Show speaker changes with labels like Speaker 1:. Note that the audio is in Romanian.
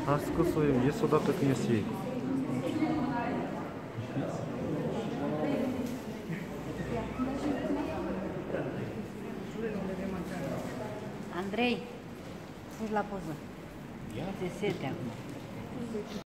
Speaker 1: A scos-o eu, ies odată când ies ei.
Speaker 2: Andrei, fugi la poză. Ți-e sete acum.